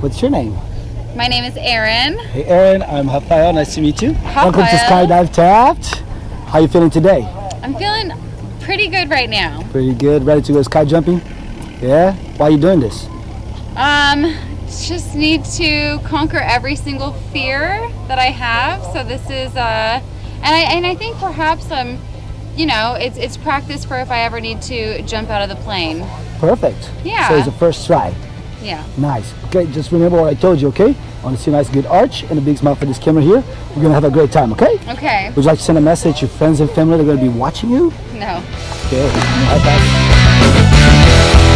What's your name? My name is Erin. Hey Erin, I'm Rafael. Nice to meet you. Rafael. Welcome to Skydive Taft. How you feeling today? I'm feeling pretty good right now. Pretty good. Ready to go sky jumping? Yeah? Why are you doing this? Just need to conquer every single fear that I have. So this is and I think perhaps you know, it's practice for if I ever need to jump out of the plane. Perfect. Yeah. So it's the first try. Yeah. Nice. Okay, just remember what I told you, okay? I want to see a nice good arch and a big smile for this camera here. We're going to have a great time, okay? Okay. Would you like to send a message to friends and family that are going to be watching you? No. Okay. High five.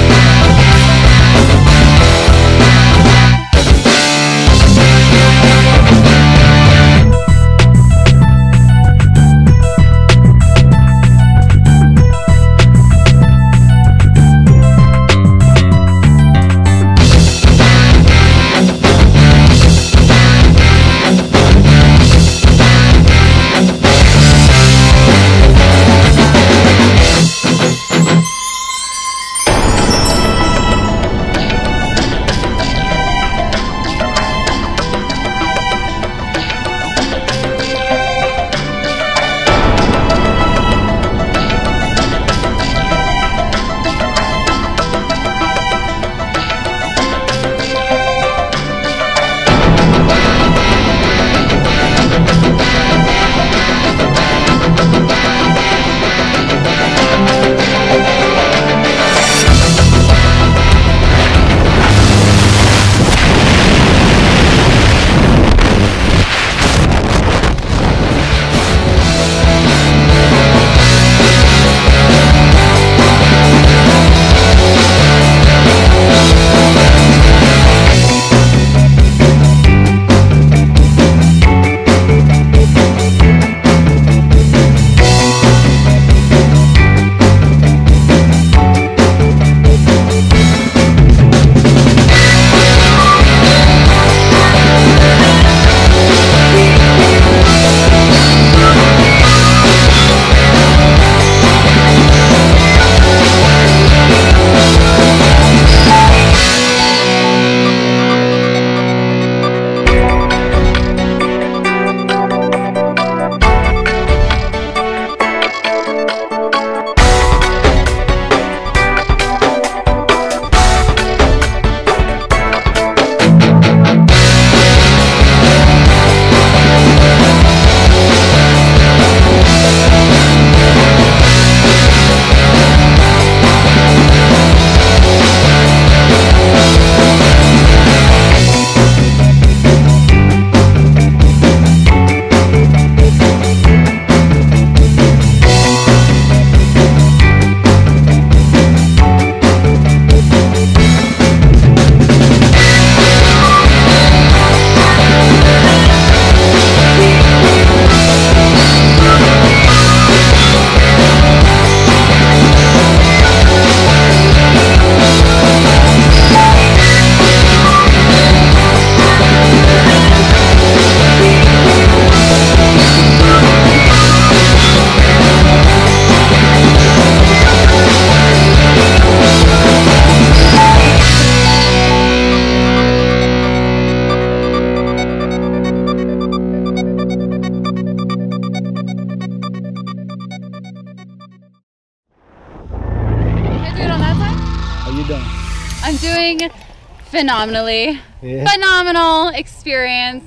I'm doing phenomenally. Yeah. Phenomenal experience.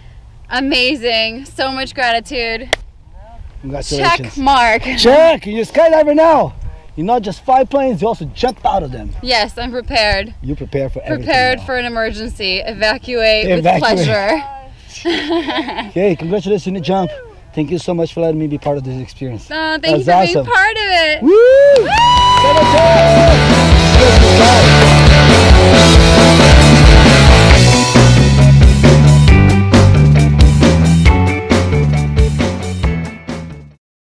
Amazing. So much gratitude. Congratulations. Check mark. Check! You're a skydiver now. You're not just fly planes, you also jump out of them. Yes, I'm prepared. You're prepared for everything. Prepared now. for an emergency. Evacuate with pleasure. Okay, congratulations on the jump. Thank you so much for letting me be part of this experience. Oh, thank you for being part of it. Woo! Woo!